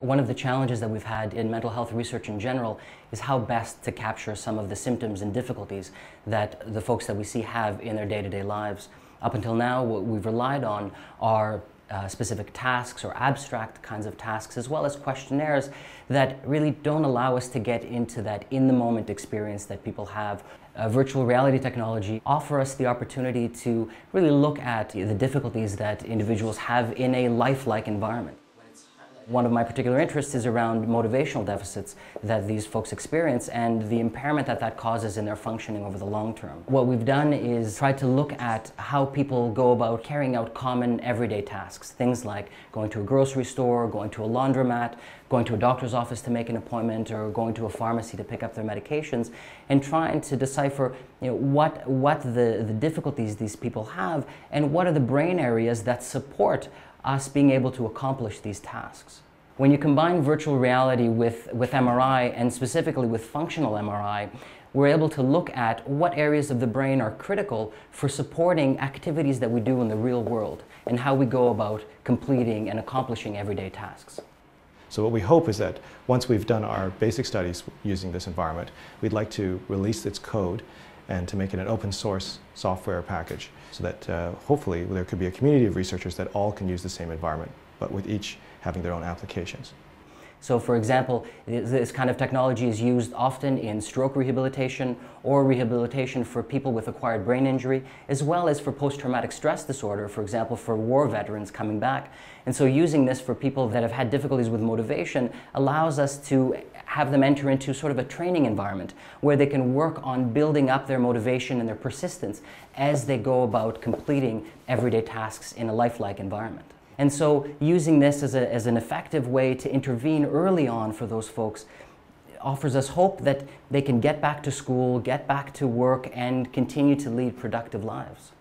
One of the challenges that we've had in mental health research in general is how best to capture some of the symptoms and difficulties that the folks that we see have in their day-to-day lives. Up until now, what we've relied on are specific tasks or abstract kinds of tasks, as well as questionnaires that really don't allow us to get into that in-the-moment experience that people have. Virtual reality technology offer us the opportunity to really look at the difficulties that individuals have in a lifelike environment. One of my particular interests is around motivational deficits that these folks experience and the impairment that that causes in their functioning over the long term. What we've done is try to look at how people go about carrying out common everyday tasks. Things like going to a grocery store, going to a laundromat, going to a doctor's office to make an appointment, or going to a pharmacy to pick up their medications, and trying to decipher what the difficulties these people have and what are the brain areas that support us being able to accomplish these tasks. When you combine virtual reality with MRI, and specifically with functional MRI, we're able to look at what areas of the brain are critical for supporting activities that we do in the real world and how we go about completing and accomplishing everyday tasks. So what we hope is that once we've done our basic studies using this environment, we'd like to release its code and to make it an open source software package so that hopefully there could be a community of researchers that all can use the same environment, but with each having their own applications. So for example, this kind of technology is used often in stroke rehabilitation or rehabilitation for people with acquired brain injury, as well as for post-traumatic stress disorder, for example, for war veterans coming back. And so using this for people that have had difficulties with motivation allows us to have them enter into sort of a training environment where they can work on building up their motivation and their persistence as they go about completing everyday tasks in a lifelike environment. And so using this as an effective way to intervene early on for those folks offers us hope that they can get back to school, get back to work, and continue to lead productive lives.